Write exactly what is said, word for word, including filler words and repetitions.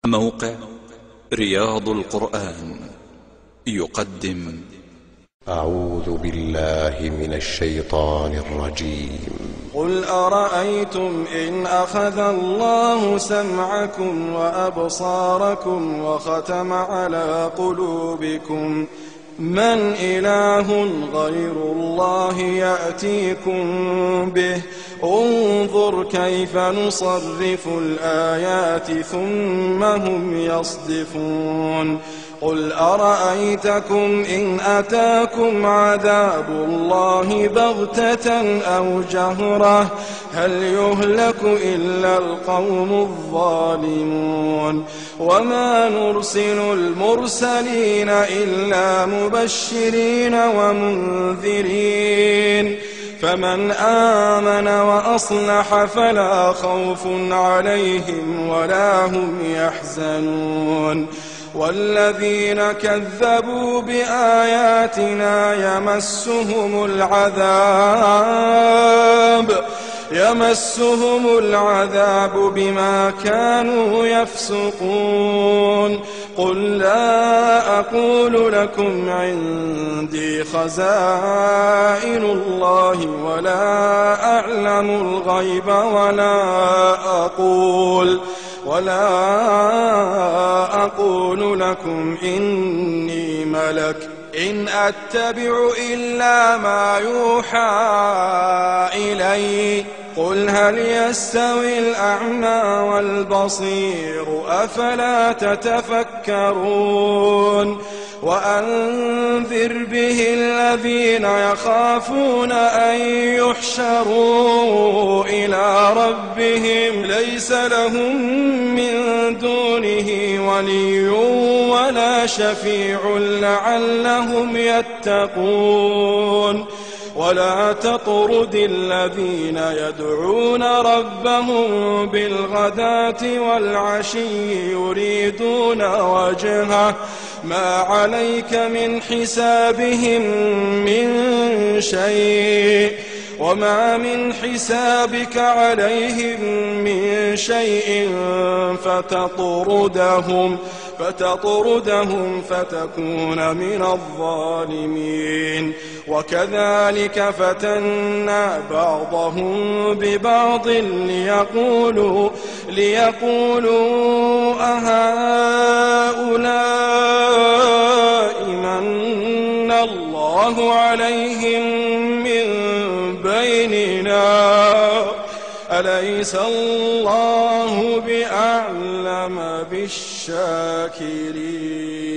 موقع رياض القرآن يقدم أعوذ بالله من الشيطان الرجيم. قل أرأيتم إن أخذ الله سمعكم وأبصاركم وختم على قلوبكم من إله غير الله يأتيكم به انظر كيف نصرف الآيات ثم هم يصدفون. قل أرأيتكم إن أتاكم عذاب الله بغتة أو جهرة هل يهلك إلا القوم الظالمون. وما نرسل المرسلين إلا مبشرين ومنذرين فمن آمن وأصلح فلا خوف عليهم ولا هم يحزنون. والذين كذبوا بآياتنا يمسهم العذاب يمسهم العذاب بما كانوا يفسقون. قل لا أقول لكم عندي خزائن الله ولا أعلم الغيب ولا أقول ولا أقول لكم إني ملك إن أتبع إلا ما يوحى إلي. قل هل يستوي الأعمى والبصير أفلا تتفكرون. وأنذر به الذين يخافون أن يحشروا إلى ربهم ليس لهم من دونه ولي ولا شفيع لعلهم يتقون. ولا تطرد الذين يدعون ربهم بالغداة والعشي يريدون وجهه ما عليك من حسابهم من شيء وما من حسابك عليهم من شيء فتطردهم فتطردهم فتكون من الظالمين. وكذلك فتنا بعضهم ببعض ليقولوا ليقولوا أهؤلاء من الله عليهم من بيننا أليس الله بأعلم بالشاكرين.